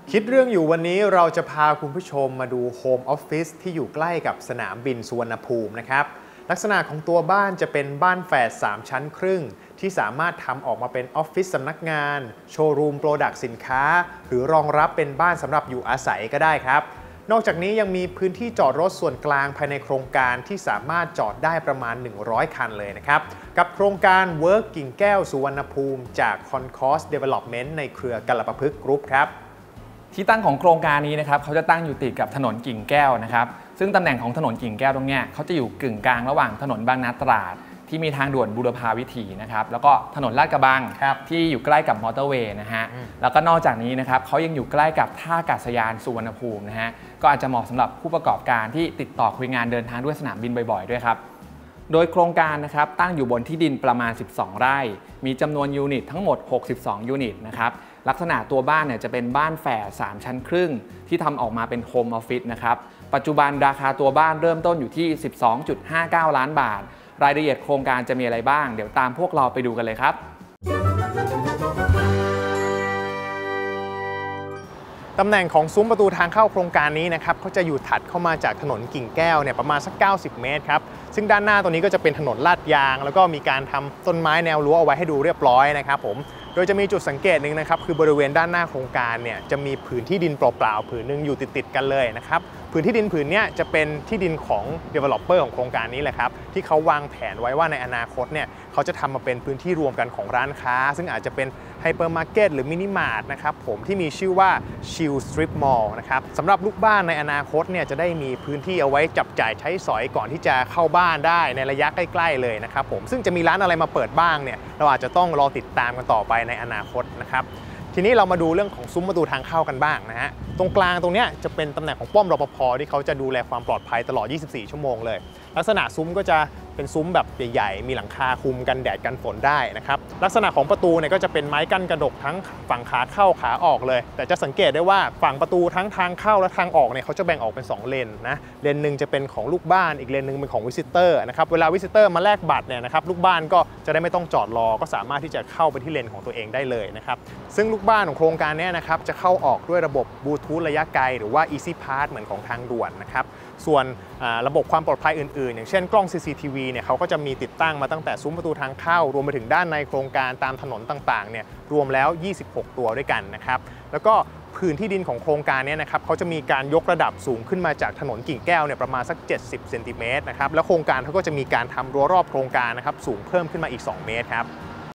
คิดเรื่องอยู่วันนี้เราจะพาคุณผู้ชมมาดูโฮมออฟฟิศที่อยู่ใกล้กับสนามบินสุวรรณภูมินะครับลักษณะของตัวบ้านจะเป็นบ้านแฝด3ชั้นครึ่งที่สามารถทำออกมาเป็นออฟฟิศสำนักงานโชว์รูมโปรดักต์สินค้าหรือรองรับเป็นบ้านสำหรับอยู่อาศัยก็ได้ครับนอกจากนี้ยังมีพื้นที่จอดรถส่วนกลางภายในโครงการที่สามารถจอดได้ประมาณ100คันเลยนะครับกับโครงการ Work กิ่งแก้วสุวรรณภูมิจาก Concourse Development ในเครือกัลปพฤกษ์กรุ๊ปครับที่ตั้งของโครงการนี้นะครับเขาจะตั้งอยู่ติดกับถนนกิ่งแก้วนะครับซึ่งตำแหน่งของถนนกิ่งแก้วตรงนี้เขาจะอยู่กึ่งกลางระหว่างถนนบางนาตราดที่มีทางด่วนบูรพาวิถีนะครับแล้วก็ถนนลาดกระบังที่อยู่ใกล้กับมอเตอร์เวย์นะฮะแล้วก็นอกจากนี้นะครับเขายังอยู่ใกล้กับท่าอากาศยานสุวรรณภูมินะฮะก็อาจจะเหมาะสำหรับผู้ประกอบการที่ติดต่อคุยงานเดินทางด้วยสนามบินบ่อยๆด้วยครับโดยโครงการนะครับตั้งอยู่บนที่ดินประมาณ12ไร่มีจำนวนยูนิตทั้งหมด62ยูนิตนะครับลักษณะตัวบ้านเนี่ยจะเป็นบ้านแฝด3ชั้นครึ่งที่ทำออกมาเป็นโฮมออฟฟิศนะครับปัจจุบันราคาตัวบ้านเริ่มต้นอยู่ที่ 12.59 ล้านบาทรายละเอียดโครงการจะมีอะไรบ้างเดี๋ยวตามพวกเราไปดูกันเลยครับตำแหน่งของซุ้มประตูทางเข้าโครงการนี้นะครับเขาจะอยู่ถัดเข้ามาจากถนนกิ่งแก้วเนี่ยประมาณสัก90 เมตรครับซึ่งด้านหน้าตรงนี้ก็จะเป็นถนนลาดยางแล้วก็มีการทำต้นไม้แนวรั้วเอาไว้ให้ดูเรียบร้อยนะครับผมโดยจะมีจุดสังเกตหนึ่งนะครับคือบริเวณด้านหน้าโครงการเนี่ยจะมีผืนที่ดินเปล่าๆผืนนึงอยู่ติดๆกันเลยนะครับผืนที่ดินผืนนี้จะเป็นที่ดินของ developer ของโครงการนี้แหละครับที่เขาวางแผนไว้ว่าในอนาคตเนี่ยเขาจะทำมาเป็นพื้นที่รวมกันของร้านค้าซึ่งอาจจะเป็นไฮเปอร์มาร์เก็ตหรือมินิมาร์ทนะครับผมที่มีชื่อว่า Chill Strip Mall นะครับสำหรับลูกบ้านในอนาคตเนี่ยจะได้มีพื้นที่เอาไว้จับจ่ายใช้สอยก่อนที่จะเข้าบ้านได้ในระยะใกล้ๆเลยนะครับผมซึ่งจะมีร้านอะไรมาเปิดบ้างเนี่ยเราอาจจะต้องรอติดตามกันต่อไปในอนาคตนะครับทีนี้เรามาดูเรื่องของซุ้มประตูทางเข้ากันบ้างนะฮะตรงกลางตรงนี้จะเป็นตำแหน่งของป้อมรปภที่เขาจะดูแลความปลอดภัยตลอด24ชั่วโมงเลยลักษณะซุ้มก็จะเป็นซุ้มแบบใหญ่ๆมีหลังคาคุมกันแดดกันฝนได้นะครับลักษณะของประตูเนี่ยก็จะเป็นไม้กั้นกระดกทั้งฝั่งขาเข้าขาออกเลยแต่จะสังเกตได้ว่าฝั่งประตูทั้งทางเข้าและทางออกเนี่ยเขาจะแบ่งออกเป็น2เลนนะเลนหนึ่งจะเป็นของลูกบ้านอีกเลนหนึ่งเป็นของวิสิเตอร์นะครับเวลาวิสิเตอร์มาแลกบัตรเนี่ยนะครับลูกบ้านก็จะได้ไม่ต้องจอดรอก็สามารถที่จะเข้าไปที่เลนของตัวเองได้เลยนะครับซึ่งลูกบ้านของโครงการนี้นะครับจะเข้าออกด้วยระบบบลูทูธระยะไกลหรือว่า Easy Pass เหมือนของทางด่วนนะครับส่วนระบบความปลอดภัยอื่นๆอย่างเช่นกล้อง CCTV เนี่ยเขาก็จะมีติดตั้งมาตั้งแต่ซุ้มประตูทางเข้ารวมไปถึงด้านในโครงการตามถนนต่างๆเนี่ยรวมแล้ว26ตัวด้วยกันนะครับแล้วก็พื้นที่ดินของโครงการนี้นะครับเขาจะมีการยกระดับสูงขึ้นมาจากถนนกิ่งแก้วเนี่ยประมาณสัก70 เซนติเมตรนะครับแล้วโครงการเขาก็จะมีการทำรั้วรอบโครงการนะครับสูงเพิ่มขึ้นมาอีก2 เมตรครับ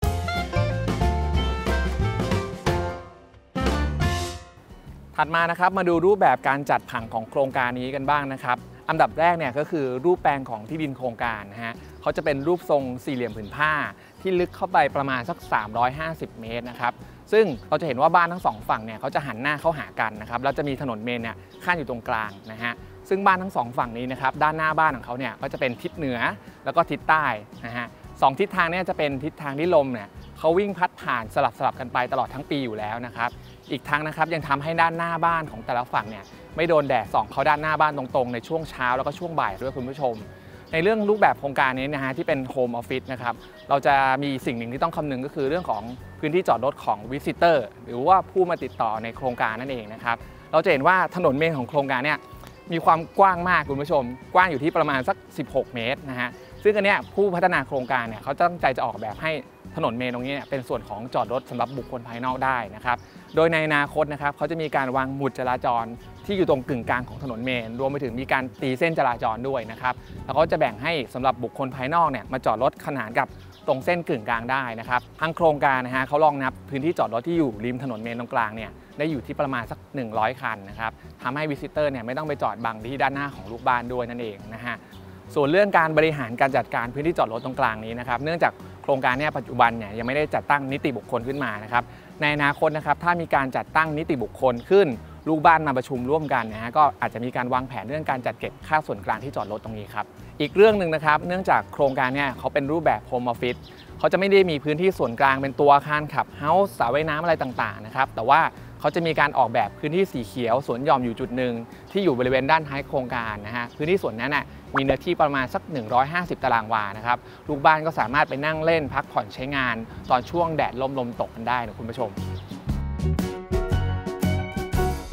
ถัดมานะครับมาดูรูปแบบการจัดผังของโครงการนี้กันบ้างนะครับอันดับแรกเนี่ยก็คือรูปแปลงของที่ดินโครงการนะฮะเขาจะเป็นรูปทรงสี่เหลี่ยมผืนผ้าที่ลึกเข้าไปประมาณสัก350 เมตรนะครับซึ่งเราจะเห็นว่าบ้านทั้งสองฝั่งเนี่ยเขาจะหันหน้าเข้าหากันนะครับแล้วจะมีถนนเมนเนี่ยขั้นอยู่ตรงกลางนะฮะซึ่งบ้านทั้งสองฝั่งนี้นะครับด้านหน้าบ้านของเขาเนี่ยก็จะเป็นทิศเหนือแล้วก็ทิศใต้นะฮะสองทิศทางเนี่ยจะเป็นทิศทางที่ลมเนี่ยเขาวิ่งพัดผ่านสลับกันไปตลอดทั้งปีอยู่แล้วนะครับอีกทั้งนะครับยังทำให้ด้านหน้าบ้านของแต่ละฝั่งเนี่ยไม่โดนแดดส่องเข้าด้านหน้าบ้านตรงๆในช่วงเช้าแล้วก็ช่วงบ่ายด้วยคุณผู้ชมในเรื่องรูปแบบโครงการนี้นะฮะที่เป็นโฮมออฟฟิศนะครับเราจะมีสิ่งหนึ่งที่ต้องคำนึงก็คือเรื่องของพื้นที่จอดรถของวิสิเตอร์หรือว่าผู้มาติดต่อในโครงการนั่นเองนะครับเราจะเห็นว่าถนนเมนของโครงการเนี่ยมีความกว้างมากคุณผู้ชมกว้างอยู่ที่ประมาณสัก16 เมตรนะฮะซึ่งอันนี้ผู้พัฒนาโครงการเนี่ยเขาตั้งใจจะออกแบบให้ถนนเมนตรงนี้เป็นส่วนของจอดรถสำหรับบุคคลภายนอกได้นะครับโดยในอนาคตนะครับเขาจะมีการวางหมุดจราจรที่อยู่ตรงกึ่งกลางของถนนเมนรวมไปถึงมีการตีเส้นจราจรด้วยนะครับแล้วก็จะแบ่งให้สำหรับบุคคลภายนอกเนี่ยมาจอดรถขนานกับตรงเส้นกึ่งกลางได้นะครับทางโครงการนะฮะเขารองนับพื้นที่จอดรถที่อยู่ริมถนนเมนตรงกลางเนี่ยได้อยู่ที่ประมาณสัก100 คันนะครับทำให้วิสิเตอร์เนี่ยไม่ต้องไปจอดบังที่ด้านหน้าของลูกบ้านด้วยนั่นเองนะฮะส่วนเรื่องการบริหารการจัดการพื้นที่จอดรถตรงกลางนี้นะครับเนื่องจากโครงการนี้ปัจจุบันเนี่ยยังไม่ได้จัดตั้งนิติบุคคลขึ้นมานะครับในอนาคตนะครับถ้ามีการจัดตั้งนิติบุคคลขึ้นลูกบ้านมาประชุมร่วมกันนะฮะก็อาจจะมีการวางแผนเรื่องการจัดเก็บค่าส่วนกลางที่จอดรถตรงนี้ครับอีกเรื่องหนึ่งนะครับเนื่องจากโครงการเนี่ยเขาเป็นรูปแบบโฮมออฟฟิศเขาจะไม่ได้มีพื้นที่ส่วนกลางเป็นตัวอาคารขับเฮ้าส์สระว่ายน้ำอะไรต่างๆนะครับแต่ว่าเขาจะมีการออกแบบพื้นที่สีเขียวสวนหย่อมอยู่จุดหนึ่งที่อยู่บริเวณด้านท้ายโครงการนะฮะพื้นที่ส่วนนั้นน่ะมีเนื้อที่ประมาณสัก150 ตารางวานะครับลูกบ้านก็สามารถไปนั่งเล่นพักผ่อนใช้งานตอนช่วงแดดลมตกกันได้นะคุณผู้ชม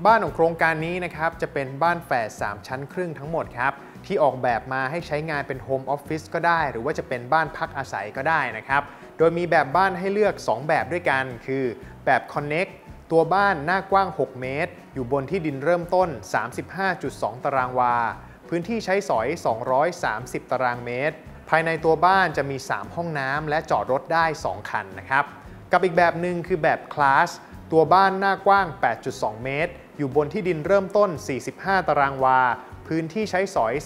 บ้านของโครงการนี้นะครับจะเป็นบ้านแฝด3ชั้นครึ่งทั้งหมดครับที่ออกแบบมาให้ใช้งานเป็นโฮมออฟฟิศก็ได้หรือว่าจะเป็นบ้านพักอาศัยก็ได้นะครับโดยมีแบบบ้านให้เลือก2แบบด้วยกันคือแบบ Connect ตัวบ้านหน้ากว้าง6เมตรอยู่บนที่ดินเริ่มต้น 35.2 ตารางวาพื้นที่ใช้สอย230ตารางเมตรภายในตัวบ้านจะมี3ห้องน้ำและจอดรถได้2คันนะครับกับอีกแบบหนึ่งคือแบบ Class ตัวบ้านหน้ากว้าง 8.2 เมตรอยู่บนที่ดินเริ่มต้น 45 ตารางวาพื้นที่ใช้สอย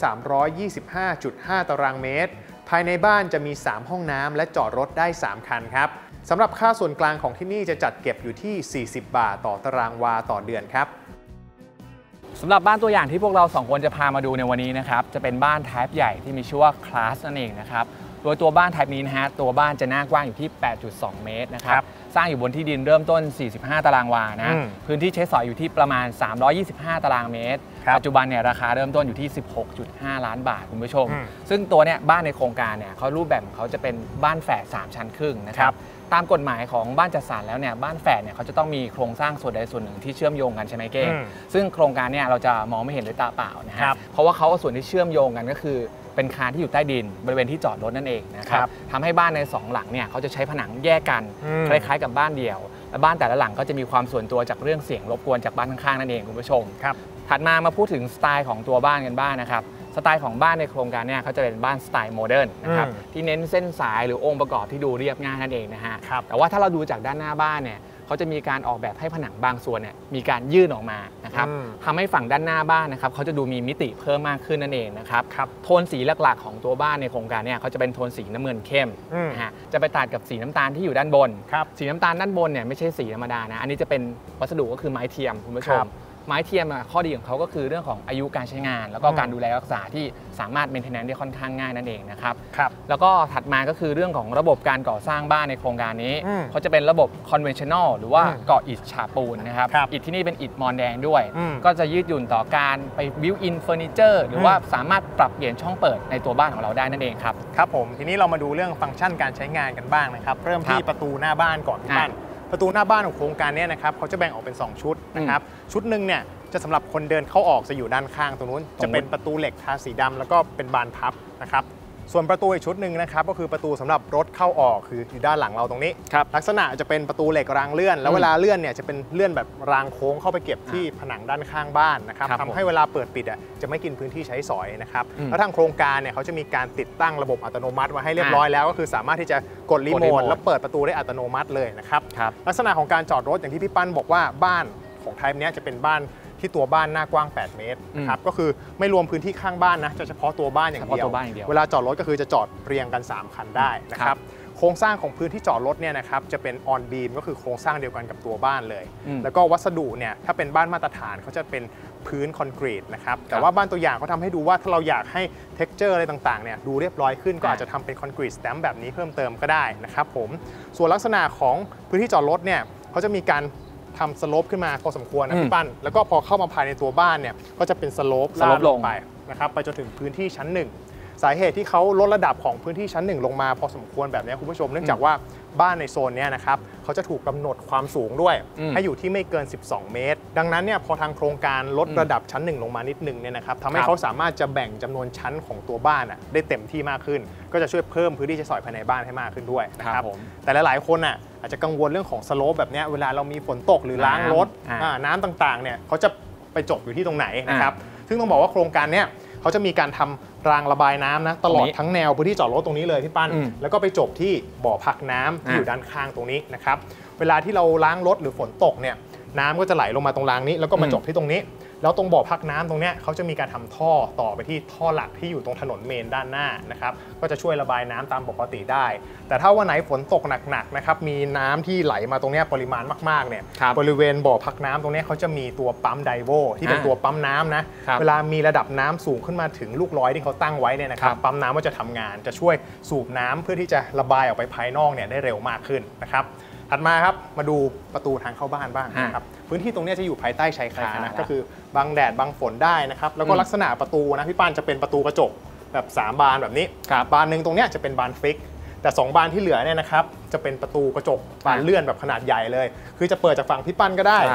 325.5 ตารางเมตรภายในบ้านจะมี3ห้องน้ำและจอดรถได้3คันครับสำหรับค่าส่วนกลางของที่นี่จะจัดเก็บอยู่ที่40 บาทต่อตารางวาต่อเดือนครับสำหรับบ้านตัวอย่างที่พวกเรา2คนจะพามาดูในวันนี้นะครับจะเป็นบ้าน type ใหญ่ที่มีชื่อว่า Class นั่นเองนะครับโดยตัวบ้าน type นี้นะฮะตัวบ้านจะหน้ากว้างอยู่ที่ 8.2 เมตรนะครับสร้างอยู่บนที่ดินเริ่มต้น 45 ตารางวานะพื้นที่ใช้สอยอยู่ที่ประมาณ 325 ตารางเมตรปัจจุบันเนี่ยราคาเริ่มต้นอยู่ที่ 16.5 ล้านบาทคุณผู้ชมซึ่งตัวเนี่ยบ้านในโครงการเนี่ยเขารูปแบบของเขาจะเป็นบ้านแฝด3ชั้นครึ่งนะครับตามกฎหมายของบ้านจัดสรรแล้วเนี่ยบ้านแฝดเนี่ยเขาจะต้องมีโครงสร้างส่วนใดส่วนหนึ่งที่เชื่อมโยงกันใช่ไหมเก้ซึ่งโครงการเนี่ยเราจะมองไม่เห็นด้วยตาเปล่านะฮะเพราะว่าเขาส่วนที่เชื่อมโยงกันก็คือเป็นคานที่อยู่ใต้ดินบริเวณที่จอดรถนั่นเองนะครับทำให้บ้านใน2หลังเนี่ยเขาจะใช้ผนังแยกกันคล้ายๆกับบ้านเดี่ยวและบ้านแต่ละหลังก็จะมีความส่วนตัวจากเรื่องเสียงรบกวนจากบ้านข้างๆนั่นเองคุณผู้ชมถัดมาพูดถึงสไตล์ของตัวบ้านกันบ้างนะครับสไตล์ของบ้านในโครงการเนี่ยเขาจะเป็นบ้านสไตล์โมเดิร์นนะครับที่เน้นเส้นสายหรือองค์ประกอบที่ดูเรียบง่ายนั่นเองนะฮะแต่ว่าถ้าเราดูจากด้านหน้าบ้านเนี่ยเขาจะมีการออกแบบให้ผนังบางส่วนเนี่ยมีการยื่นออกมานะครับทำให้ฝั่งด้านหน้าบ้านนะครับเขาจะดูมีมิติเพิ่มมากขึ้นนั่นเองนะครับโทนสีหลักๆของตัวบ้านในโครงการเนี่ยเขาจะเป็นโทนสีน้ำเงินเข้มนะฮะจะไปตัดกับสีน้ำตาลที่อยู่ด้านบนสีน้ำตาลด้านบนเนี่ยไม่ใช่สีธรรมดานะอันนี้จะเป็นวัสดุก็คือไม้เทียมคุณผู้ชมไม้เทียมข้อดีของเขาก็คือเรื่องของอายุการใช้งานแล้วก็การดูแลรักษาที่สามารถเมนเทนแนนซ์ได้ค่อนข้างง่ายนั่นเองนะครับแล้วก็ถัดมาก็คือเรื่องของระบบการก่อสร้างบ้านในโครงการนี้เขาจะเป็นระบบ conventional หรือว่าก่ออิฐฉาบปูนนะครับอิฐที่นี่เป็นอิฐมอนแดงด้วยก็จะยืดหยุ่นต่อการไปบิวอินเฟอร์นิเจอร์หรือว่าสามารถปรับเปลี่ยนช่องเปิดในตัวบ้านของเราได้นั่นเองครับครับผมทีนี้เรามาดูเรื่องฟังก์ชันการใช้งานกันบ้างนะครับเริ่มที่ประตูหน้าบ้านก่อนพี่ปั้นประตูหน้าบ้านของโครงการนี้นะครับเขาจะแบ่งออกเป็น2ชุดนะครับชุดหนึ่งเนี่ยจะสำหรับคนเดินเข้าออกจะอยู่ด้านข้างตรงนู้นจะเป็นประตูเหล็กทาสีดำแล้วก็เป็นบานพับนะครับส่วนประตูอีกชุดหนึ่งนะครับก็คือประตูสำหรับรถเข้าออกคืออยู่ด้านหลังเราตรงนี้ลักษณะจะเป็นประตูเหล็กรางเลื่อนแล้วเวลาเลื่อนเนี่ยจะเป็นเลื่อนแบบรางโค้งเข้าไปเก็บที่ผนังด้านข้างบ้านนะครับทำให้เวลาเปิดปิดจะไม่กินพื้นที่ใช้สอยนะครับแล้วทางโครงการเนี่ยเขาจะมีการติดตั้งระบบอัตโนมัติมาให้เรียบร้อยแล้วก็คือสามารถที่จะกดรีโมทแล้วเปิดประตูได้อัตโนมัติเลยนะครับลักษณะของการจอดรถอย่างที่พี่ปั้นบอกว่าบ้านของไทป์นี้จะเป็นบ้านที่ตัวบ้านหน้ากว้าง8เมตรนะครับก็คือไม่รวมพื้นที่ข้างบ้านนะจะเฉพาะตัวบ้านอย่างเดียวเวลาจอดรถก็คือจะจอดเรียงกัน3คันได้นะครับโครงสร้างของพื้นที่จอดรถเนี่ยนะครับจะเป็นออนบีมก็คือโครงสร้างเดียวกันกับตัวบ้านเลยแล้วก็วัสดุเนี่ยถ้าเป็นบ้านมาตรฐานเขาจะเป็นพื้นคอนกรีตนะครับแต่ว่าบ้านตัวอย่างเขาทำให้ดูว่าถ้าเราอยากให้เท็กเจอร์อะไรต่างๆเนี่ยดูเรียบร้อยขึ้นก็อาจจะทำเป็นคอนกรีตสแตมป์แบบนี้เพิ่มเติมก็ได้นะครับผมส่วนลักษณะของพื้นที่จอดรถเนี่ยเขาจะมีการทำสโลปขึ้นมาพอสมควรนะพี่ปั้นแล้วก็พอเข้ามาภายในตัวบ้านเนี่ยก็จะเป็นสโลปลงไปนะครับไปจนถึงพื้นที่ชั้น1สาเหตุที่เขาลดระดับของพื้นที่ชั้น1ลงมาพอสมควรแบบนี้คุณผู้ชมเนื่องจากว่าบ้านในโซนนี้นะครับเขาจะถูกกำหนดความสูงด้วยให้อยู่ที่ไม่เกิน12เมตรดังนั้นเนี่ยพอทางโครงการลดระดับชั้น1ลงมานิดนึงเนี่ยนะครับทำให้เขาสามารถจะแบ่งจำนวนชั้นของตัวบ้านได้เต็มที่มากขึ้นก็จะช่วยเพิ่มพื้นที่ใช้สอยภายในบ้านให้มากขึ้นด้วยนะครับแต่หลายๆคนอาจจะกังวลเรื่องของสโลปแบบนี้เวลาเรามีฝนตกหรือล้างรถน้ำต่างๆเนี่ยเขาจะไปจบอยู่ที่ตรงไหนนะครับซึ่งต้องบอกว่าโครงการเนี้ยเขาจะมีการทำรางระบายน้ำนะตลอดทั้งแนวพื้นที่จอดรถตรงนี้เลยพี่ปั้นแล้วก็ไปจบที่บ่อพักน้ำที่อยู่ด้านข้างตรงนี้นะครับเวลาที่เราล้างรถหรือฝนตกเนี่ยน้ำก็จะไหลลงมาตรงรางนี้แล้วก็มาจบที่ตรงนี้แล้วตรงบ่อพักน้ำตรงนี้เขาจะมีการทำท่อต่อไปที่ท่อหลักที่อยู่ตรงถนนเมนด้านหน้านะครับก็จะช่วยระบายน้ำตามปกติได้แต่ถ้าวันไหนฝนตกหนักๆนะครับมีน้ำที่ไหลมาตรงนี้ปริมาณมากๆเนี่ยบริเวณบ่อพักน้ำตรงนี้เขาจะมีตัวปั๊มไดโวที่เป็นตัวปั๊มน้ำนะเวลามีระดับน้ำสูงขึ้นมาถึงลูกร้อยที่เขาตั้งไว้เนี่ยนะครับปั๊มน้ำก็จะทำงานจะช่วยสูบน้ำเพื่อที่จะระบายออกไปภายนอกเนี่ยได้เร็วมากขึ้นนะครับถัดมาครับมาดูประตูทางเข้าบ้านบ้างนะครับพื้นที่ตรงนี้จะอยู่ภายใต้ชายคานะก็คือบังแดดบังฝนได้นะครับแล้วก็ลักษณะประตูนะพี่ป้านจะเป็นประตูกระจกแบบ3บานแบบนี้บานหนึ่งตรงนี้จะเป็นบานฟิกแต่2บานที่เหลือเนี่ยนะครับจะเป็นประตูกระจกบานเลื่อนแบบขนาดใหญ่เลยคือจะเปิดจากฝั่งพี่ปั้นก็ได้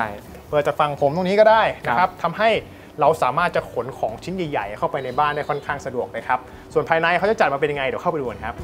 เปิดจากฝั่งผมตรงนี้ก็ได้นะครับทำให้เราสามารถจะขนของชิ้นใหญ่ๆเข้าไปในบ้านได้ค่อนข้างสะดวกเลยครับส่วนภายในเขาจะจัดมาเป็นยังไงเดี๋ยวเข้าไปดูกันครับ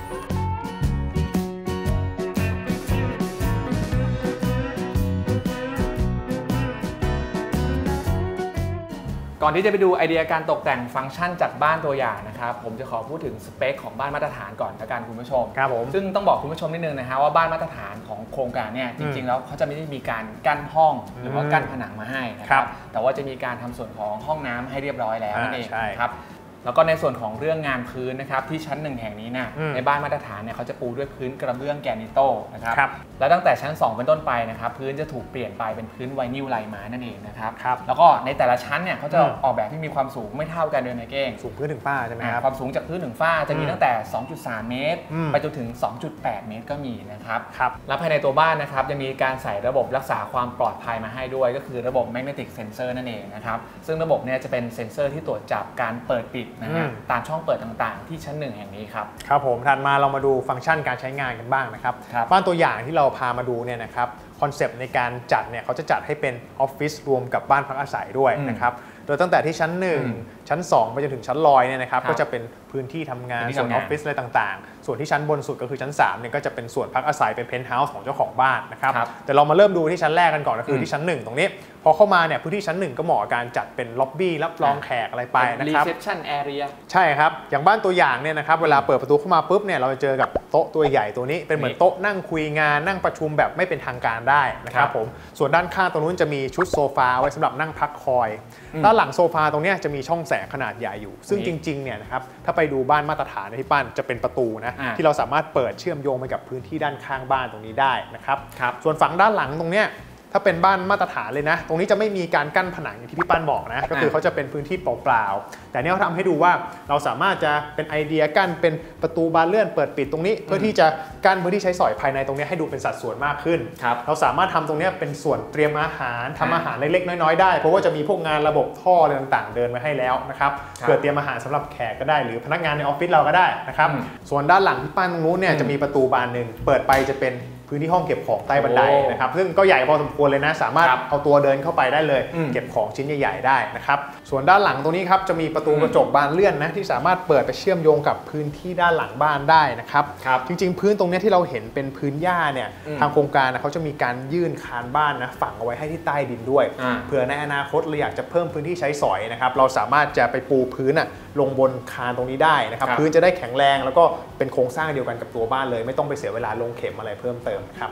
ก่อนที่จะไปดูไอเดียการตกแต่งฟังก์ชันจากบ้านตัวอย่างนะครับผมจะขอพูดถึงสเปคของบ้านมาตรฐานก่อนละกันคุณผู้ชมครับผมซึ่งต้องบอกคุณผู้ชมนิดนึงนะฮะว่าบ้านมาตรฐานของโครงการเนี่ยจริงๆแล้วเขาจะไม่ได้มีการกั้นห้องหรือว่ากั้นผนังมาให้นะครับแต่ว่าจะมีการทำส่วนของห้องน้ำให้เรียบร้อยแล้วนั่นเองครับแล้วก็ในส่วนของเรื่องงานพื้นนะครับที่ชั้น1แห่งนี้นะในบ้านมาตรฐานเนี่ยเขาจะปูด้วยพื้นกระเบื้องแกรนิโตนะครับแล้วตั้งแต่ชั้น2เป็นต้นไปนะครับพื้นจะถูกเปลี่ยนไปเป็นพื้นไวนิลลายไม้นั่นเองนะครับแล้วก็ในแต่ละชั้นเนี่ยเขาจะออกแบบที่มีความสูงไม่เท่ากันด้วยนะเก้งสูงพื้นถึงฝ้าใช่ไหมครับความสูงจากพื้นถึงฝ้าจะมีตั้งแต่ 2.3 เมตรไปจนถึง 2.8 เมตรก็มีนะครับแล้วภายในตัวบ้านนะครับจะมีการใส่ระบบรักษาความปลอดภัยมาให้ด้วยก็คือระบบ Magnetic Sensor นั่นเองนะครับซึ่งระบบเนี่ยจะเป็นเซ็นเซอร์ที่ตรวจจับการเปิดปิดนะฮะตามช่องเปิดต่างๆที่ชั้น1แห่งนี้ครับครับผมถัดมาเรามาดูฟังก์ชันการใช้งานกันบ้างนะครับบ้านตัวอย่างที่เราพามาดูเนี่ยนะครับคอนเซปต์ในการจัดเนี่ยเขาจะจัดให้เป็นออฟฟิศรวมกับบ้านพักอาศัยด้วยนะครับโดยตั้งแต่ที่ชั้น1ชั้น2ไปจนถึงชั้นลอยเนี่ยนะครับก็จะเป็นพื้นที่ทำงานส่วนออฟฟิศอะไรต่างๆส่วนที่ชั้นบนสุดก็คือชั้น3เนี่ยก็จะเป็นส่วนพักอาศัยเป็นเพนท์เฮาส์ของเจ้าของบ้านนะครับแต่เรามาเริ่มดูที่ชั้นแรกกันก่อนก็คือที่ชั้น1ตรงนี้พอเข้ามาเนี่ยพื้นที่ชั้น1ก็เหมาะกับการจัดเป็นล็อบบี้รับรองแขกอะไรไปนะครับ reception area ใช่ครับอย่างบ้านตัวอย่างเนี่ยนะครับเวลาเปิดประตูเข้ามาปุ๊บเนี่ยเราจะเจอกับโต๊ะตัวใหญ่ตัวนี้เป็นเหมือนโต๊ะนั่งคุยงานนั่งประชุมแบบไม่เป็นทางการได้นะครับผมส่วนด้านข้างตรงนู้นจะมีชุดโซฟาไว้สำหรับนั่งพักคอยด้านหลังโซฟาตรงนี้จะมีช่องแสงขนาดใหญ่อยู่ซึ่งจริงๆเนี่ยนะครับถ้าไปดูบ้านมาตรฐานที่บ้านจะเป็นประตูนะที่เราสามารถเปิดเชื่อมโยงไปกับพื้นที่ด้านข้างบ้านตรงนี้ได้นะครับส่วนฝั่งด้านหลังตรงเนี้ยถ้าเป็นบ้านมาตรฐานเลยนะตรงนี้จะไม่มีการกั้นผนังอย่างที่พี่ปั้นบอกนะก็คือเขาจะเป็นพื้นที่เปล่าๆแต่เนี่ยเขาทำให้ดูว่าเราสามารถจะเป็นไอเดียกั้นเป็นประตูบานเลื่อนเปิดปิดตรงนี้เพื่อที่จะกั้นพื้นที่ใช้สอยภายในตรงนี้ให้ดูเป็นสัดส่วนมากขึ้นเราสามารถทำตรงนี้เป็นส่วนเตรียมอาหารทำอาหารเล็กๆน้อยๆได้เพราะว่าจะมีพวกงานระบบท่ออะไรต่างๆเดินมาให้แล้วนะครับเพื่อเตรียมอาหารสำหรับแขกก็ได้หรือพนักงานในออฟฟิศเราก็ได้นะครับส่วนด้านหลังพี่ปั้นตรงนู้นเนี่ยจะมีประตูบานหนึ่งเปิดไปจะเป็นพื้นที่ห้องเก็บของใต้บันไดนะครับซึ่งก็ใหญ่พอสมควรเลยนะสามารถเอาตัวเดินเข้าไปได้เลยเก็บของชิ้นใหญ่ๆได้นะครับส่วนด้านหลังตรงนี้ครับจะมีประตูกระจกบานเลื่อนนะที่สามารถเปิดไปเชื่อมโยงกับพื้นที่ด้านหลังบ้านได้นะครับจริงๆพื้นตรงนี้ที่เราเห็นเป็นพื้นหญ้าเนี่ยทางโครงการเขาจะมีการยื่นคานบ้านนะฝังเอาไว้ให้ที่ใต้ดินด้วยเผื่อในอนาคตเราอยากจะเพิ่มพื้นที่ใช้สอยนะครับเราสามารถจะไปปูพื้นลงบนคานตรงนี้ได้นะครับพื้นจะได้แข็งแรงแล้วก็เป็นโครงสร้างเดียวกันกับตัวบ้านเลยไม่ต้องไปเสียเวลาลงเข็มอะไรเพิ่มเติมครับ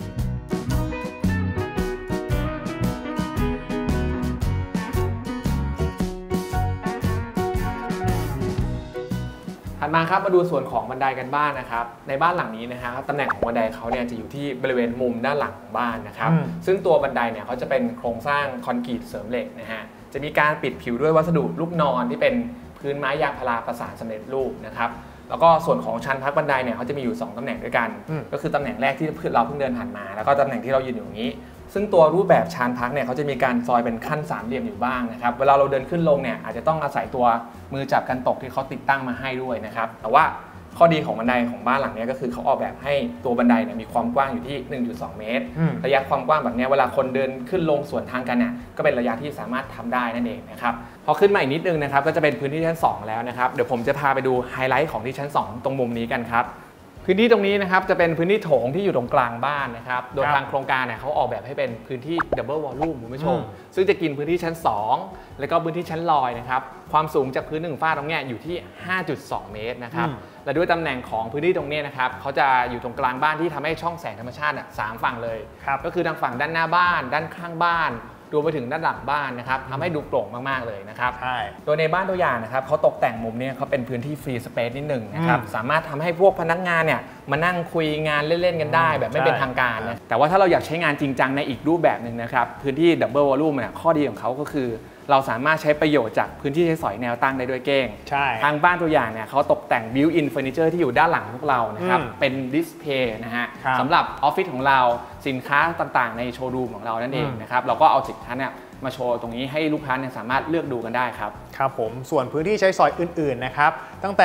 ถัดมาครับมาดูส่วนของบันไดกันบ้างนะครับในบ้านหลังนี้นะครับตำแหน่งของบันไดเขาเนี่ยจะอยู่ที่บริเวณมุมด้านหลังของบ้านนะครับซึ่งตัวบันไดเนี่ยเขาจะเป็นโครงสร้างคอนกรีตเสริมเหล็กนะฮะจะมีการปิดผิวด้วยวัสดุลูกนอนที่เป็นพื้นไม้ยางพาราประสานสำเร็จรูปนะครับแล้วก็ส่วนของชั้นพักบันไดเนี่ยเขาจะมีอยู่2ตำแหน่งด้วยกันก็คือตำแหน่งแรกที่เราเพิ่งเดินผ่านมาแล้วก็ตำแหน่งที่เรายืนอยู่นี้ซึ่งตัวรูปแบบชานพักเนี่ยเขาจะมีการซอยเป็นขั้นสามเหลี่ยมอยู่บ้างนะครับเวลาเราเดินขึ้นลงเนี่ยอาจจะต้องอาศัยตัวมือจับกันตกที่เขาติดตั้งมาให้ด้วยนะครับแต่ว่าข้อดีของบันไดของบ้านหลังนี้ก็คือเขาออกแบบให้ตัวบันไดเนี่ยมีความกว้างอยู่ที่ 1.2 เมตรระยะความกว้างแบบนี้เวลาคนเดินขึ้นลงสวนทางกันเนี่ยก็เป็นระยะที่สามารถทำได้นั่นเองนะครับพอขึ้นมาอีกนิดนึงนะครับก็จะเป็นพื้นที่ชั้น2แล้วนะครับเดี๋ยวผมจะพาไปดูไฮไลท์ของที่ชั้น2ตรงมุมนี้กันครับพื้นที่ตรงนี้นะครับจะเป็นพื้นที่โถงที่อยู่ตรงกลางบ้านนะครับโดยทางโครงการเนี่ยเขาออกแบบให้เป็นพื้นที่ดับเบิลวอลลุ่มคุณผู้ชมซึ่งจะกินพื้นที่ชั้น2แล้วก็พื้นที่ชั้นลอยนะครับความสูงจากพื้น1ฝ้าตรงนี้อยู่ที่ 5.2 เมตรนะครับและด้วยตำแหน่งของพื้นที่ตรงนี้นะครับเขาจะอยู่ตรงกลางบ้านที่ทำให้ช่องแสงธรรมชาติ3ฝั่งเลยก็คือทางฝั่งด้านหน้าบ้านด้านข้างบ้านรวมไปถึงด้านหลังบ้านนะครับทำให้ดูโปร่งมากๆเลยนะครับโดยในบ้านตัวอย่างนะครับเขาตกแต่งมุมนี้เขาเป็นพื้นที่ฟรีสเปซนิดหนึ่งนะครับสามารถทำให้พวกพนักงานเนี่ยมานั่งคุยงานเล่นๆกันได้แบบไม่เป็นทางการนะแต่ว่าถ้าเราอยากใช้งานจริงจังในอีกรูปแบบหนึ่งนะครับพื้นที่ดับเบิลวอลลุ่มเนี่ยข้อดีของเขาก็คือเราสามารถใช้ประโยชน์จากพื้นที่ใช้สอยแนวตั้งได้ด้วยเก้งทางบ้านตัวอย่างเนี่ยเขาตกแต่งบิวอินเฟอร์นิเจอร์ที่อยู่ด้านหลังพวกเรานะครับเป็นดิสเพย์นะฮะสำหรับออฟฟิศของเราสินค้าต่างๆในโชว์รูมของเรานั่นเองนะครับเราก็เอาสินค้าเนี่ยมาโชว์ตรงนี้ให้ลูกค้าเนี่ยสามารถเลือกดูกันได้ครับครับผมส่วนพื้นที่ใช้สอยอื่นๆนะครับตั้งแต่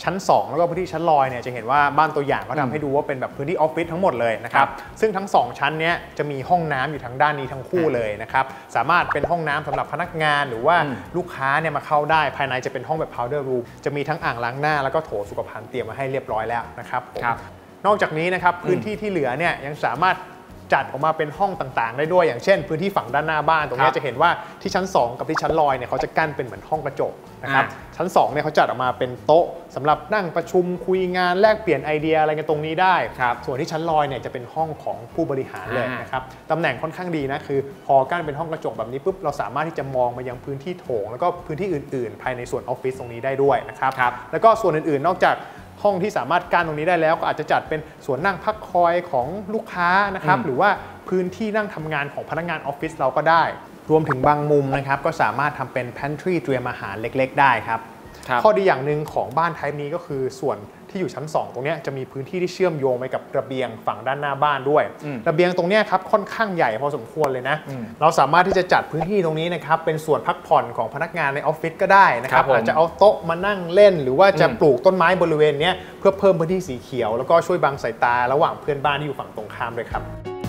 ชั้น2แล้วก็พื้นที่ชั้นลอยเนี่ยจะเห็นว่าบ้านตัวอย่างเขาทำให้ดูว่าเป็นแบบพื้นที่ออฟฟิศทั้งหมดเลยนะครับซึ่งทั้ง2ชั้นนี้จะมีห้องน้ำอยู่ทางด้านนี้ทั้งคู่เลยนะครับสามารถเป็นห้องน้ำสำหรับพนักงานหรือว่าลูกค้าเนี่ยมาเข้าได้ภายในจะเป็นห้องแบบ powder room จะมีทั้งอ่างล้างหน้าแล้วก็โถสุขภัณฑ์เตรียมมาให้เรียบร้อยแล้วนะครับผมนอกจากนี้นะครับพื้นที่ที่เหลือเนี่ยยังสามารถจัดออกมาเป็นห้องต่างๆได้ด้วยอย่างเช่นพื้นที่ฝั่งด้านหน้าบ้านตรงนี้จะเห็นว่าที่ชั้น2กับที่ชั้นลอยเนี่ยเขาจะกั้นเป็นเหมือนห้องกระจกนะครับชั้น2เนี่ยเขาจัดออกมาเป็นโต๊ะสำหรับนั่งประชุมคุยงานแลกเปลี่ยนไอเดียอะไรกันตรงนี้ได้ส่วนที่ชั้นลอยเนี่ยจะเป็นห้องของผู้บริหารเลยนะครับตำแหน่งค่อนข้างดีนะคือพอกั้นเป็นห้องกระจกแบบนี้ปุ๊บเราสามารถที่จะมองมายังพื้นที่โถงแล้วก็พื้นที่อื่นๆภายในส่วนออฟฟิศตรงนี้ได้ด้วยนะครับแล้วก็ส่วนอื่นๆนอกจากห้องที่สามารถกั้นตรงนี้ได้แล้วก็อาจจะจัดเป็นส่วนนั่งพักคอยของลูกค้านะครับหรือว่าพื้นที่นั่งทำงานของพนักงานออฟฟิศเราก็ได้รวมถึงบางมุมนะครับก็สามารถทำเป็น pantry เตรียมอาหารเล็กๆได้ครับข้อดีอย่างหนึ่งของบ้านไทป์นี้ก็คือส่วนที่อยู่ชั้น2ตรงนี้จะมีพื้นที่ที่เชื่อมโยงไปกับระเบียงฝั่งด้านหน้าบ้านด้วยระเบียงตรงนี้ครับค่อนข้างใหญ่พอสมควรเลยนะเราสามารถที่จะจัดพื้นที่ตรงนี้นะครับเป็นส่วนพักผ่อนของพนักงานในออฟฟิศก็ได้นะครับอาจจะเอาโต๊ะมานั่งเล่นหรือว่าจะปลูกต้นไม้บริเวณนี้เพื่อเพิ่มพื้นที่สีเขียวแล้วก็ช่วยบังสายตาระหว่างเพื่อนบ้านที่อยู่ฝั่งตรงข้ามด้วยครับ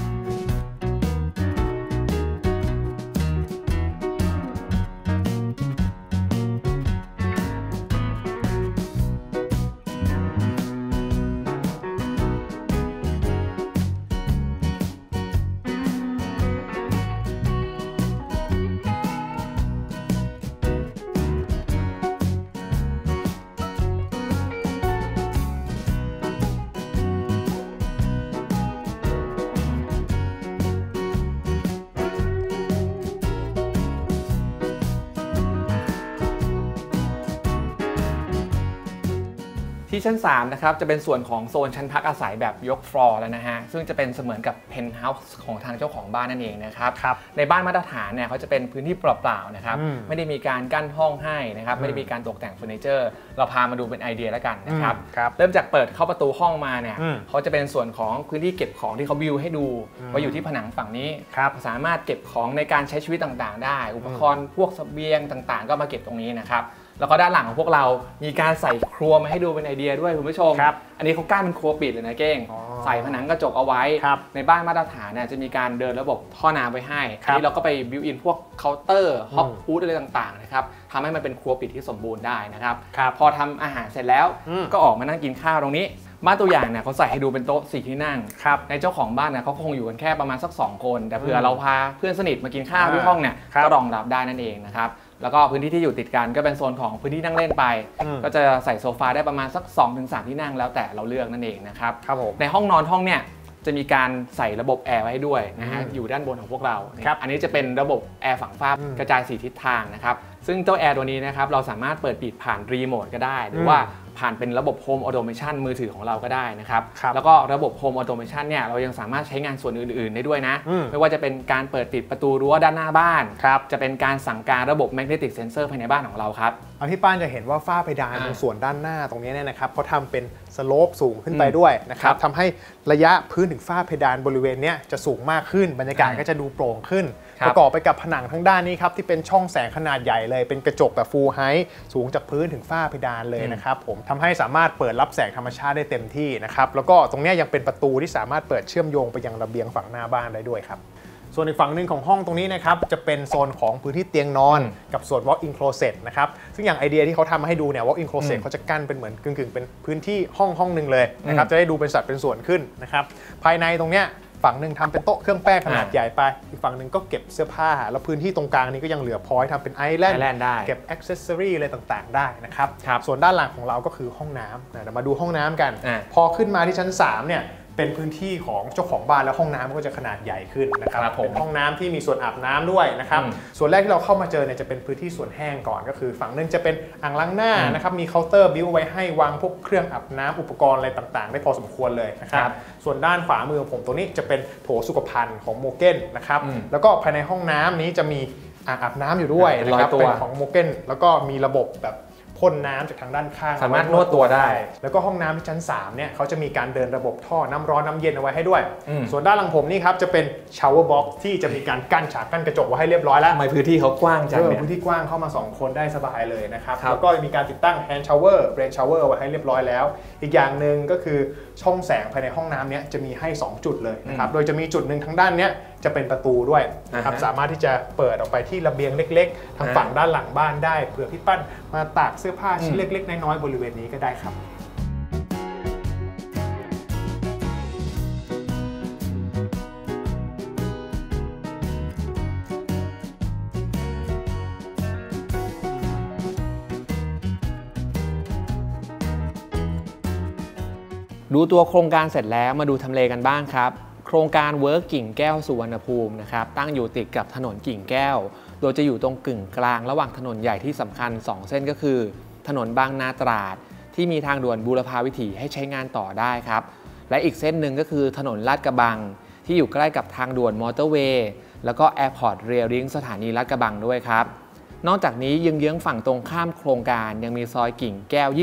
ที่ชั้น3นะครับจะเป็นส่วนของโซนชั้นพักอาศัยแบบยกฟลอร์แล้วนะฮะซึ่งจะเป็นเสมือนกับเพนท์เฮาส์ของทางเจ้าของบ้านนั่นเองนะครับในบ้านมาตรฐานเนี่ยเขาจะเป็นพื้นที่เปล่าๆนะครับไม่ได้มีการกั้นห้องให้นะครับไม่ได้มีการตกแต่งเฟอร์นิเจอร์เราพามาดูเป็นไอเดียแล้วกันนะครับเริ่มจากเปิดเข้าประตูห้องมาเนี่ยเขาจะเป็นส่วนของพื้นที่เก็บของที่เขาวิวให้ดูว่าอยู่ที่ผนังฝั่งนี้สามารถเก็บของในการใช้ชีวิตต่างๆได้อุปกรณ์พวกเสบียงต่างๆก็มาเก็บตรงนี้นะครับแล้วก็ด้านหลังของพวกเรามีการใส่ครัวมาให้ดูเป็นไอเดียด้วยคุณผู้ชมอันนี้เขากั้นเป็นครัวปิดเลยนะเก้งใส่ผนังกระจกเอาไว้ในบ้านมาตรฐานเนี่ยจะมีการเดินระบบท่อน้ำไว้ให้อันนี้เราก็ไปบิวอินพวกเคาน์เตอร์ฮอปฟู้ดอะไรต่างๆนะครับทำให้มันเป็นครัวปิดที่สมบูรณ์ได้นะครับพอทำอาหารเสร็จแล้วก็ออกมานั่งกินข้าวตรงนี้บ้านตัวอย่างเนี่ยเขาใส่ให้ดูเป็นโต๊ะ4ที่นั่งในเจ้าของบ้านเนี่ยเขาคงอยู่กันแค่ประมาณสัก2คนแต่เผื่อเราพาเพื่อนสนิทมากินข้าวที่ห้องเนี่ยก็รองรับได้นั่นเองนะครับแล้วก็พื้นที่ที่อยู่ติดกันก็เป็นโซนของพื้นที่นั่งเล่นไปก็จะใส่โซฟาได้ประมาณสัก 2-3 ที่นั่งแล้วแต่เราเลือกนั่นเองนะครับในห้องนอนห้องเนี่ยจะมีการใส่ระบบแอร์ไว้ให้ด้วยนะฮะอยู่ด้านบนของพวกเราอันนี้จะเป็นระบบแอร์ฝังฝ้ากระจาย4ทิศทางนะครับซึ่งเจ้าแอร์ตัวนี้นะครับเราสามารถเปิดปิดผ่านรีโมทก็ได้หรือว่าผ่านเป็นระบบโฮมออโตเมชันมือถือของเราก็ได้นะครับแล้วก็ระบบโฮมออโตเมชันเนี่ยเรายังสามารถใช้งานส่วนอื่นๆได้ด้วยนะไม่ว่าจะเป็นการเปิดปิดประตูรั้วด้านหน้าบ้านจะเป็นการสั่งการระบบแมกเนติกเซนเซอร์ภายในบ้านของเราครับที่ป้านจะเห็นว่าฝ้าเพดานตรงส่วนด้านหน้าตรงนี้เนี่ยนะครับเขาทำเป็นสโลปสูงขึ้นไปด้วยนะครับทำให้ระยะพื้นถึงฝ้าเพดานบริเวณนี้จะสูงมากขึ้นบรรยากาศก็จะดูโปร่งขึ้นประกอบไปกับผนังทั้งด้านนี้ครับที่เป็นช่องแสงขนาดใหญ่เลยเป็นกระจกแบบฟูลไฮท์สูงจากพื้นถึงฝ้าเพดานเลยนะครับผมทำให้สามารถเปิดรับแสงธรรมชาติได้เต็มที่นะครับแล้วก็ตรงนี้ยังเป็นประตูที่สามารถเปิดเชื่อมโยงไปยังระเบียงฝั่งหน้าบ้านได้ด้วยครับส่วนอีกฝั่งหนึ่งของห้องตรงนี้นะครับจะเป็นโซนของพื้นที่เตียงนอนกับส่วน walk-in closet นะครับซึ่งอย่างไอเดียที่เขาทำให้ดูเนี่ย walk-in closet เขาจะกั้นเป็นเหมือนกึ่งๆเป็นพื้นที่ห้องหนึ่งเลยนะครับจะได้ดูเป็นสัดเป็นส่วนขึ้นนะครับภายในตรงเนี้ยฝั่งหนึ่งทำเป็นโต๊ะเครื่องแป้งขนาดใหญ่ไปอีกฝั่งหนึ่งก็เก็บเสื้อผ้าแล้วพื้นที่ตรงกลางนี้ก็ยังเหลือพอให้ทำเป็นไอแลนด์ได้เก็บอ็อกเซสซอรี่อะไรต่างๆได้นะครับส่วนด้านหลังของเราก็คือห้องน้ำเดี๋ยวมาดูห้องน้ำกันพอขึ้นมาที่ชั้น3เนี่ยเป็นพื้นที่ของเจ้าของบ้านแล้วห้องน้ำก็จะขนาดใหญ่ขึ้นนะครับเป็นห้องน้ำที่มีส่วนอาบน้ำด้วยนะครับส่วนแรกที่เราเข้ามาเจอเนี่ยจะเป็นพื้นที่ส่วนแห้งก่อนก็คือฝั่งนึงจะเป็นอ่างล้างหน้านะครับมีเคาน์เตอร์บิวไว้ให้วางพวกเครื่องอาบน้ำอุปกรณ์อะไรต่างๆได้พอสมควรเลยนะครับส่วนด้านขวามือของผมตรงนี้จะเป็นโถสุขภัณฑ์ของโมเก้นนะครับแล้วก็ภายในห้องน้ำนี้จะมีอ่างอาบน้ำอยู่ด้วยนะครับเป็นของโมเก้นแล้วก็มีระบบแบบโพพ่นน้ำจากทางด้านข้างสามารถนวดตัวได้แล้วก็ห้องน้ำที่ชั้น3เนี่ยเขาจะมีการเดินระบบท่อน้ำร้อนน้ำเย็นเอาไว้ให้ด้วยส่วนด้านหลังผมนี่ครับจะเป็นชาวเวอร์บ็อกซ์ที่จะมีการกั้นฉากกั้นกระจกไว้ให้เรียบร้อยแล้วทำไมพื้นที่เขากว้างจังเนี่ยพื้นที่กว้างเข้ามา2คนได้สบายเลยนะครับแล้วก็มีการติดตั้งแฮนด์ชาวเวอร์เบรนชาวเวอร์ไว้ให้เรียบร้อยแล้วอีกอย่างหนึ่งก็คือช่องแสงภายในห้องน้ำเนี้ยจะมีให้2จุดเลยนะครับโดยจะมีจุดหนึ่งทางด้านเนี้ยจะเป็นประตูด้วยนะครับสามารถที่จะเปิดออกไปที่ระเบียงเล็กๆทางฝั่งด้านหลังบ้านได้เผื่อพี่ปั้นมาตากเสื้อผ้าชิ้นเล็กๆน้อยๆบริเวณนี้ก็ได้ครับดูตัวโครงการเสร็จแล้วมาดูทำเลกันบ้างครับโครงการเวิร์กกิ่งแก้วสุวรรณภูมินะครับตั้งอยู่ติดกับถนนกิ่งแก้วโดยจะอยู่ตรงกึ่งกลางระหว่างถนนใหญ่ที่สำคัญ2เส้นก็คือถนนบางนาตราดที่มีทางด่วนบูรพาวิถีให้ใช้งานต่อได้ครับและอีกเส้นหนึ่งก็คือถนนลาดกระบังที่อยู่ใกล้กับทางด่วนมอเตอร์เวย์แล้วก็แอร์พอร์ตเรลลิงสถานีลาดกระบังด้วยครับนอกจากนี้เยื้องๆฝั่งตรงข้ามโครงการยังมีซอยกิ่งแก้ว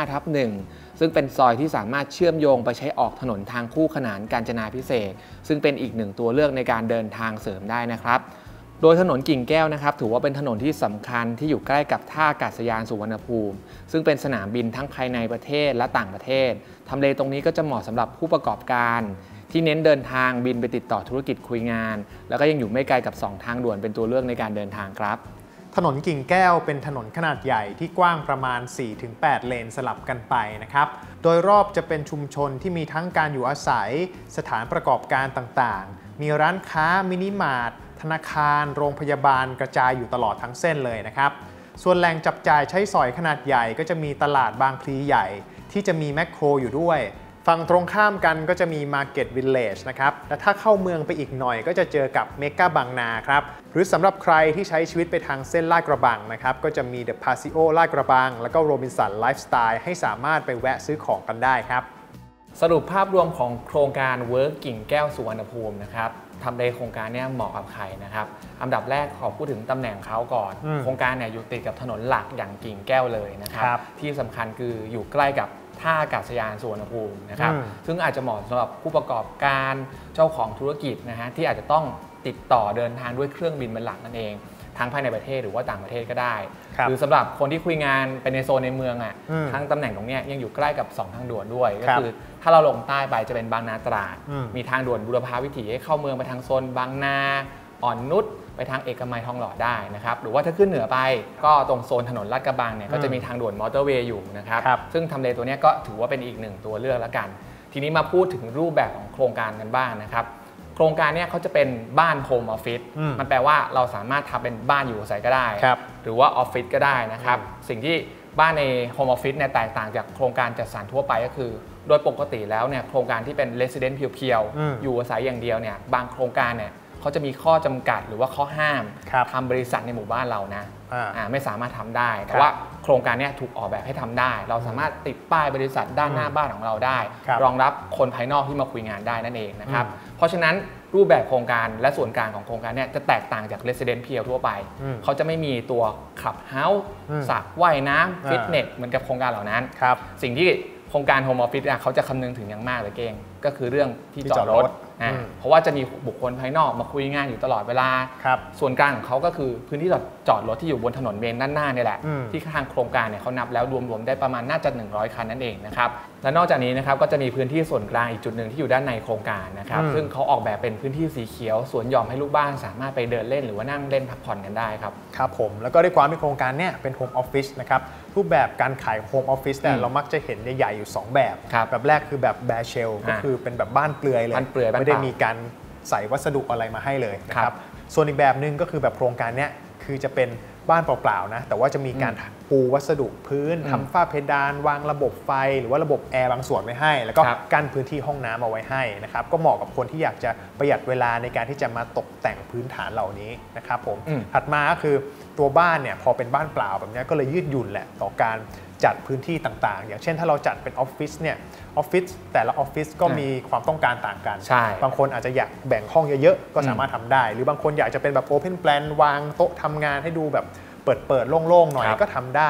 25/1 ซึ่งเป็นซอยที่สามารถเชื่อมโยงไปใช้ออกถนนทางคู่ขนานกาญจนาภิเษกซึ่งเป็นอีกหนึ่งตัวเลือกในการเดินทางเสริมได้นะครับโดยถนนกิ่งแก้วนะครับถือว่าเป็นถนนที่สำคัญที่อยู่ใกล้กับท่าอากาศยานสุวรรณภูมิซึ่งเป็นสนามบินทั้งภายในประเทศและต่างประเทศทำเลตรงนี้ก็จะเหมาะสำหรับผู้ประกอบการที่เน้นเดินทางบินไปติดต่อธุรกิจคุยงานแล้วก็ยังอยู่ไม่ไกลกับ2ทางด่วนเป็นตัวเลือกในการเดินทางครับถนนกิ่งแก้วเป็นถนนขนาดใหญ่ที่กว้างประมาณ 4-8 เลนสลับกันไปนะครับโดยรอบจะเป็นชุมชนที่มีทั้งการอยู่อาศัยสถานประกอบการต่างๆมีร้านค้ามินิมาร์ทธนาคารโรงพยาบาลกระจายอยู่ตลอดทั้งเส้นเลยนะครับส่วนแหล่งจับจ่ายใช้สอยขนาดใหญ่ก็จะมีตลาดบางพลีใหญ่ที่จะมีแมคโครอยู่ด้วยฝั่งตรงข้ามกันก็จะมี Market Village นะครับและถ้าเข้าเมืองไปอีกหน่อยก็จะเจอกับเมกาบางนาครับหรือสำหรับใครที่ใช้ชีวิตไปทางเส้นลาดกระบังนะครับก็จะมี The Paseo ลาดกระบังแล้วก็ Robinson Lifestyle ให้สามารถไปแวะซื้อของกันได้ครับสรุปภาพรวมของโครงการเวิร์กกิ่งแก้วสุวรรณภูมินะครับทำเลโครงการนี้เหมาะกับใครนะครับอันดับแรกขอพูดถึงตำแหน่งเขาก่อนโครงการเนี่ยอยู่ติดกับถนนหลักอย่างกิ่งแก้วเลยนะครับที่สำคัญคืออยู่ใกล้กับท่าอากาศยานสุวรรณภูมินะครับซึ่งอาจจะเหมาะสำหรับผู้ประกอบการเจ้าของธุรกิจนะฮะที่อาจจะต้องติดต่อเดินทางด้วยเครื่องบินเป็นหลักนั่นเองทั้งภายในประเทศหรือว่าต่างประเทศก็ได้หรือสำหรับคนที่คุยงานไปในโซนในเมืองทั้งตำแหน่งตรงนี้ยังอยู่ใกล้กับ2ทางด่วนด้วยก็คือถ้าเราลงใต้ไปจะเป็นบางนาตราดมีทางด่วนบูรพาวิถีให้เข้าเมืองไปทางโซนบางนาอ่อนนุชไปทางเอกมัยทองหล่อได้นะครับหรือว่าถ้าขึ้นเหนือไปก็ตรงโซนถนนลาดกระบังเนี่ยก็จะมีทางด่วนมอเตอร์เวย์อยู่นะครับซึ่งทำเลตัวนี้ก็ถือว่าเป็นอีกหนึ่งตัวเลือกแล้วกันทีนี้มาพูดถึงรูปแบบของโครงการกันบ้างนะครับโครงการนี้เขาจะเป็นบ้านโฮมออฟฟิศมันแปลว่าเราสามารถทำเป็นบ้านอยู่อาศัยก็ได้หรือว่าออฟฟิศก็ได้นะครับสิ่งที่บ้านในโฮมออฟฟิศเนี่ยแตกต่างจากโครงการจัดสรรทั่วไปก็คือโดยปกติแล้วเนี่ยโครงการที่เป็น Resident เพียวๆอยู่อาศัยอย่างเดียวเนี่ยบางโครงการเนี่ยเขาจะมีข้อจำกัดหรือว่าข้อห้ามทำบริษัทในหมู่บ้านเรานะไม่สามารถทำได้แต่ว่าโครงการนี้ถูกออกแบบให้ทำได้เราสามารถติดป้ายบริษัทด้านหน้าบ้านของเราได้รองรับคนภายนอกที่มาคุยงานได้นั่นเองนะครับเพราะฉะนั้นรูปแบบโครงการและส่วนกลางของโครงการนี้จะแตกต่างจาก Resident เพียวทั่วไปเขาจะไม่มีตัวคลับเฮาส์สระว่ายน้ำฟิตเนสเหมือนกับโครงการเหล่านั้นสิ่งที่โครงการโฮมออฟฟิศเขาจะคำนึงถึงอย่างมากเลยเก่งก็คือเรื่องที่จอดรถเพราะว่าจะมีบุคคลภายนอกมาคุยงานอยู่ตลอดเวลาส่วนกลางของเขาก็คือพื้นที่จอดรถที่อยู่บนถนนเมนด้านหน้านี่แหละที่ทางโครงการเนี่ยเขานับแล้วรวมๆได้ประมาณน่าจะ100คันนั่นเองนะครับและนอกจากนี้นะครับก็จะมีพื้นที่ส่วนกลางอีกจุดหนึ่งที่อยู่ด้านในโครงการนะครับซึ่งเขาออกแบบเป็นพื้นที่สีเขียวสวนหย่อมให้ลูกบ้านสามารถไปเดินเล่นหรือว่านั่งเล่นพักผ่อนกันได้ครับครับผมแล้วก็ด้วยความที่โครงการเนี่ยเป็นโฮมออฟฟิศนะครับรูปแบบการขายโฮมออฟฟิศเนี่ยเรามักจะเห็นใหญ่ๆอยู่2แบบแรกคือแบบแบร์เชลก็คือเป็นแบบบ้านเปลือยเลยไม่ได้มีการใส่วัสดุอะไรมาให้เลยนะครับส่วนอีกแบบนึงก็คือแบบโครงการเนี้ยคือจะเป็นบ้านเปล่าๆนะแต่ว่าจะมีการปูวัสดุพื้นทำฝ้าเพดานวางระบบไฟหรือว่าระบบแอร์บางส่วนไว้ให้แล้วก็กั้นพื้นที่ห้องน้ำเอาไว้ให้นะครับก็เหมาะกับคนที่อยากจะประหยัดเวลาในการที่จะมาตกแต่งพื้นฐานเหล่านี้นะครับผมถัดมาก็คือตัวบ้านเนี่ยพอเป็นบ้านเปล่าแบบนี้ก็เลยยืดหยุ่นแหละต่อการจัดพื้นที่ต่างๆอย่างเช่นถ้าเราจัดเป็นออฟฟิศเนี่ยออฟฟิศแต่ละออฟฟิศก็มีความต้องการต่างกันบางคนอาจจะอยากแบ่งห้องเยอะๆก็สามารถทำได้หรือบางคนอยากจะเป็นแบบโอเพนแพลนวางโต๊ะทำงานให้ดูแบบเปิดโล่งๆหน่อยก็ทำได้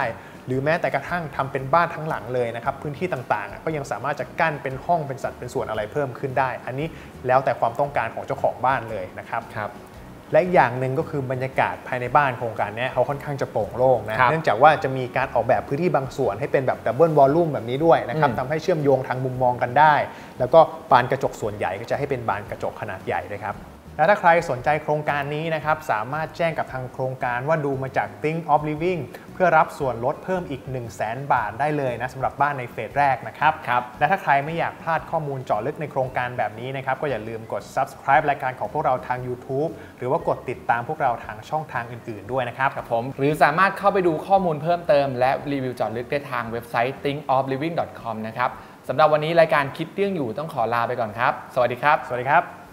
หรือแม้แต่กระทั่งทำเป็นบ้านทั้งหลังเลยนะครับพื้นที่ต่างๆก็ยังสามารถจะกั้นเป็นห้องเป็นสัดเป็นส่วนอะไรเพิ่มขึ้นได้อันนี้แล้วแต่ความต้องการของเจ้าของบ้านเลยนะครับและอีกอย่างหนึ่งก็คือบรรยากาศภายในบ้านโครงการนี้เขาค่อนข้างจะโปร่งโล่งนะเนื่องจากว่าจะมีการออกแบบพื้นที่บางส่วนให้เป็นแบบดับเบิลวอลลุ่มแบบนี้ด้วยนะครับทำให้เชื่อมโยงทางมุมมองกันได้แล้วก็บานกระจกส่วนใหญ่ก็จะให้เป็นบานกระจกขนาดใหญ่เลยครับและถ้าใครสนใจโครงการนี้นะครับสามารถแจ้งกับทางโครงการว่าดูมาจาก Think of Living เพื่อรับส่วนลดเพิ่มอีก 100,000 บาทได้เลยนะสำหรับบ้านในเฟสแรกนะครับและถ้าใครไม่อยากพลาดข้อมูลเจาะลึกในโครงการแบบนี้นะครับก็อย่าลืมกด subscribe รายการของพวกเราทาง YouTube หรือว่ากดติดตามพวกเราทางช่องทางอื่นๆด้วยนะครับผมหรือสามารถเข้าไปดูข้อมูลเพิ่มเติมและรีวิวเจาะลึกได้ทางเว็บไซต์ thinkofliving.com นะครับสำหรับวันนี้รายการคิดเรื่องอยู่ต้องขอลาไปก่อนครับสวัสดีครับ